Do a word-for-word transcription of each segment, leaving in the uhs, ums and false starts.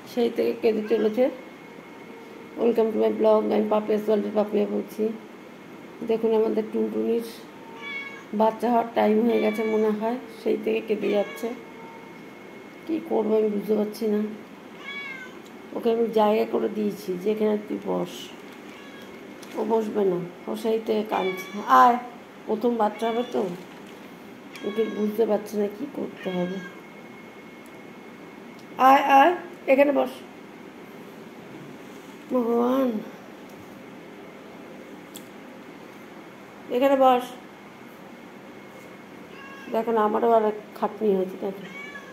সেই থেকে কেঁদে চলেছে। Welcome to my blog. আমি পাপিয়া সোয়াল্টের পাপিয়া বলছি। দেখুন আমাদের টুনটুনির বাচ্চা হওয়ার টাইম হয়ে গেছে মনে হয়, সেই থেকে কেঁদে যাচ্ছে। কী করবো আমি বুঝতে পারছি না। ওকে আমি জায়গা করে দিয়েছি যেখানে তুই বস, ও বসবে না, ও সেই থেকে কাঁদছে। আয়, প্রথম বাচ্চা হবে তো, ওকে বুঝতে পারছি না কী করতে হবে। আয় আয়, এখানে বস। ভগবান, এখানে বস। দেখেন আমারও আর খাটনি হয়েছে। দেখেন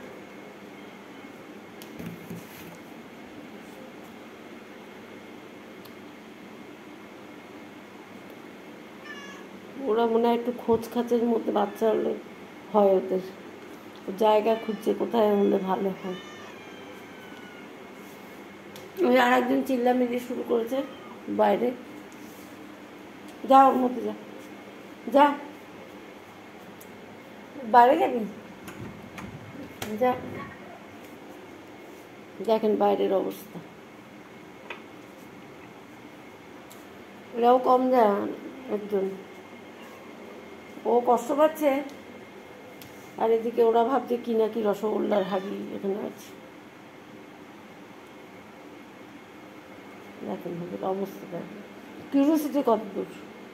ওরা মনে হয় একটু খোঁজ খাঁচের মধ্যে বাচ্চা হলে হয়, ওদের জায়গা খুঁজছে কোথায় হলে ভালো হয়। ওই আর একজন চিল্লামিল্লি শুরু করেছে বাইরে। যা ওর মধ্যে যা, যা বাইরে যাবি, যা। দেখেন বাইরের অবস্থা, এরাও কম যায় একজন, ও কষ্ট পাচ্ছে। আর এদিকে ওরা ভাবছে কি না কি রসগোল্লার হাড়ি এখানে আছে। দেখেন ওদের অবস্থা, দেখেন কিউরিওসিটি কত দূর।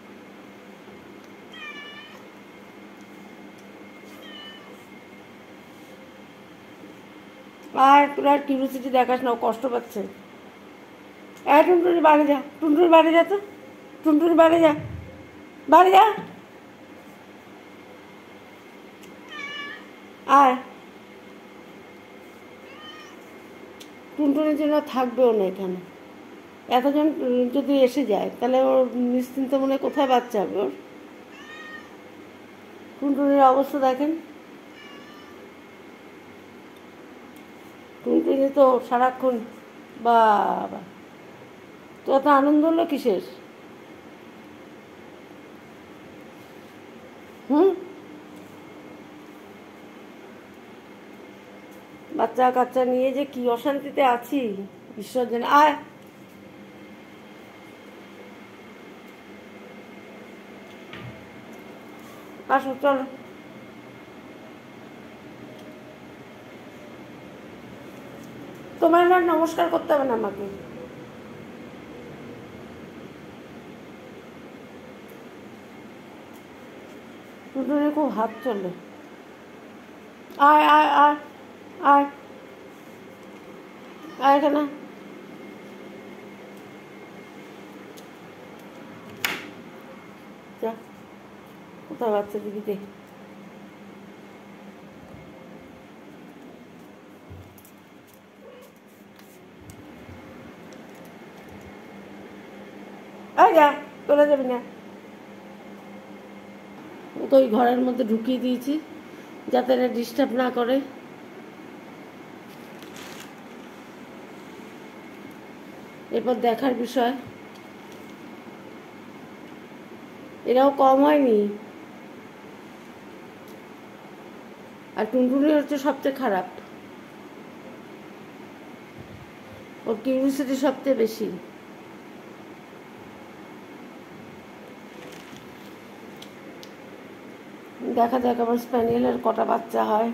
আর তোরা আর কিউরিওসিটি দেখাস না, ও কষ্ট পাচ্ছে। হ্যাঁ টুনটুনি বাড়ি যা, টুনটুনি বাড়ি যা, তো টুনটুনি বাড়ি যা, বাড়ি যা। আর টুনটুনির জন্য থাকবেও না এখানে। এতজন যদি এসে যায় তাহলে ওর নিশ্চিন্ত মনে কোথায় বাচ্চা হবে ওর। টুনটুনির অবস্থা দেখেন। টুনটুনি তো সারাক্ষণ, বাবা তো এত আনন্দ হলো কিসের? হুম, বাচ্চা কাচ্চা নিয়ে যে কি অশান্তিতে আছি ঈশ্বর জানে। আয়, আসো চলো। তোমার না নমস্কার করতে হবে না আমাকে। টুনটুনি খুব হাত চলে। আয় আয় আয় আয় আয় এখানে। যা, কোথায় বাচ্চা দিবি দে। আয় যা, চলে যাবি না। তো ওই ঘরের মধ্যে ঢুকিয়ে দিয়েছি যাতে এরা ডিস্টার্ব না করে। এরপর দেখার বিষয়, এরাও কম হয়নি। আর টুনটুনি হচ্ছে সবচেয়ে খারাপ, ওর কিউরিওসিটি সবচেয়ে বেশি। দেখা যাক আমার স্প্যানিয়েলের কটা বাচ্চা হয়।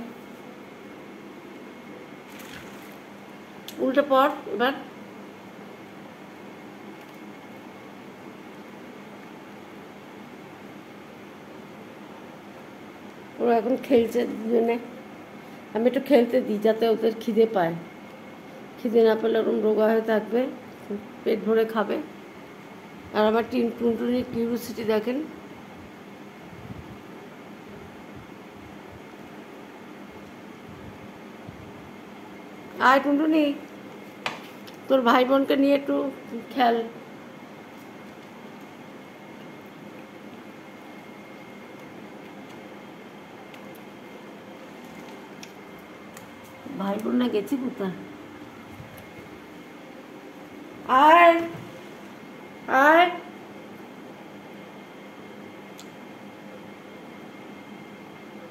উল্টে পড় এবার। ওরা এখন খেলছে দুজনে, আমি একটু খেলতে দিই যাতে ওদের খিদে পায়। খিদে না পেলে ওরকম রোগা হয়ে থাকবে, পেট ভরে খাবে। আর আমার টিন টুনটুনির কিউরিওসিটি দেখেন। আয় টুনটুনি, তোর ভাই বোনকে নিয়ে একটু খেল। ভাই বোন না গেছি কোথায়? আয় আয়,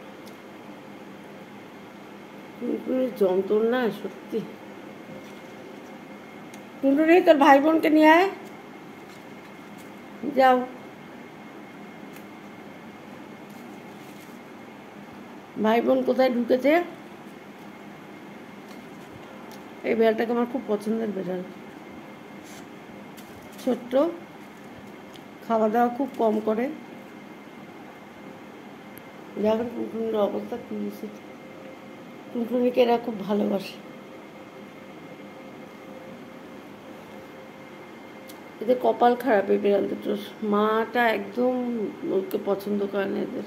টুনটুনির যন্ত্রণা সত্যি। টুনটুনি তোর ভাই বোনকে নিয়ে আয়, যাও। ভাই বোন কোথায় ঢুকেছে? এই বিড়ালটাকে আমার খুব পছন্দের বিড়াল, ছোট্ট, খাওয়া দাওয়া খুব কম করে। দেখেন টুনটুনির অবস্থা কী হয়েছে। টুনটুনিকে এরা খুব ভালোবাসে। এদের কপাল খারাপ এই বিড়াল দুটোর, মাটা একদম ওকে পছন্দ করে না এদের।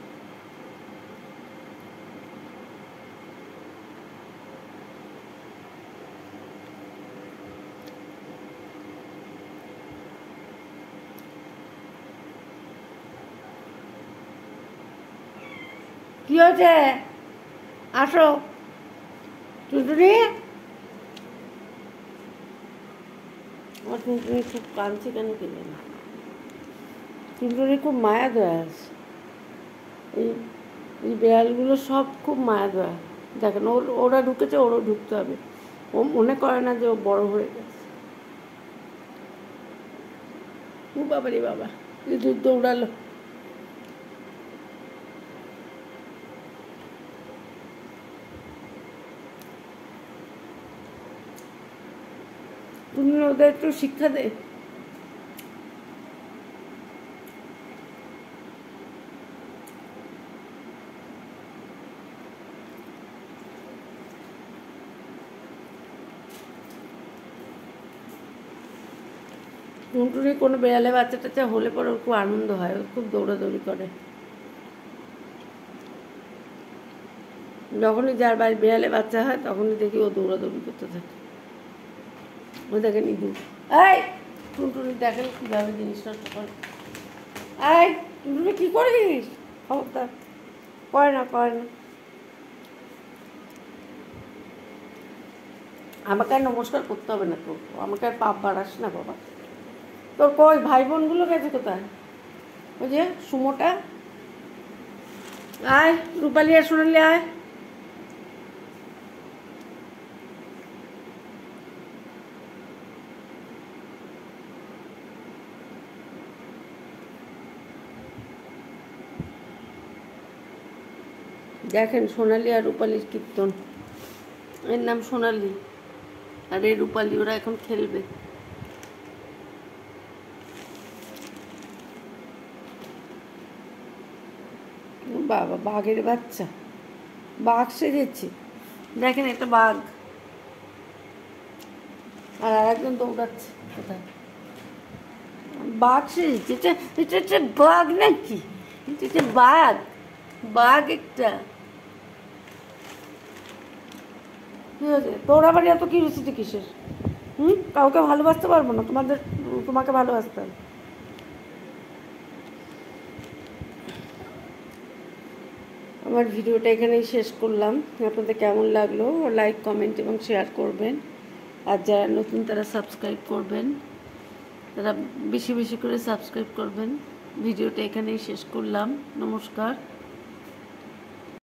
কি হয়েছে? আসো টুনটুনি। আমার টুনটুনি খুব কাঁদছে কেন কে জানে। টুনটুনি খুব মায়া দয়া আছে। এই এই বিড়ালগুলো সব খুব মায়া দয়া। দেখেন ওর ওরা ঢুকেছে, ওরও ঢুকতে হবে। ও মনে করে না যে ও বড় হয়ে গেছে। ও বাবারে বাবা, ইঁদুর দৌড়ালো। তুমি ওদের একটু শিক্ষা দে। টুনটুনি কোনো বেড়ালে বাচ্চা টাচ্চা হলে পরে ওর খুব আনন্দ হয়, ও খুব দৌড়াদৌড়ি করে। যখনই যার বাড়ি বেড়ালে বাচ্চা হয় তখনই দেখি ও দৌড়াদৌড়ি করতে থাকে। ও দেখেন ইঁদুর। এই টুনটুনি দেখেন কীভাবে জিনিস নষ্ট করে। এই টুনটুনি কী করিস? খবরদার, করে না করে না। আমাকে আর নমস্কার করতে হবে না, তো আমাকে আর পাপ বাড়াস না বাবা। তোর কই ভাই বোনগুলো গেছে কোথায়? ওই যে সুমোটা, আয় রূপালি আর সোনালি আয়। দেখেন সোনালি আর রূপালির কীর্তন। এর নাম সোনালি আর এই রূপালি, ওরা এখন খেলবে। বাবা বাঘের বাচ্চা, বাঘ সেজেছে। দেখেন একটা বাঘ, আর আরেকজন দৌড়াচ্ছে কোথায়। বাঘ সেজেছে, এটা এটা একটা বাঘ নাকি? এটা একটা বাঘ, বাঘ একটা। ঠিক আছে, তোর আবার এত কিউরিসিটি কিসের? হুম, কাউকে ভালোবাসতে পারবো না? তোমাদের তোমাকে ভালোবাসতে হবে। আমার ভিডিওটা এখানেই শেষ করলাম। আপনাদের কেমন লাগলো লাইক কমেন্ট এবং শেয়ার করবেন। আর যারা নতুন তারা সাবস্ক্রাইব করবেন, তারা বেশি বেশি করে সাবস্ক্রাইব করবেন। ভিডিওটা এখানেই শেষ করলাম। নমস্কার।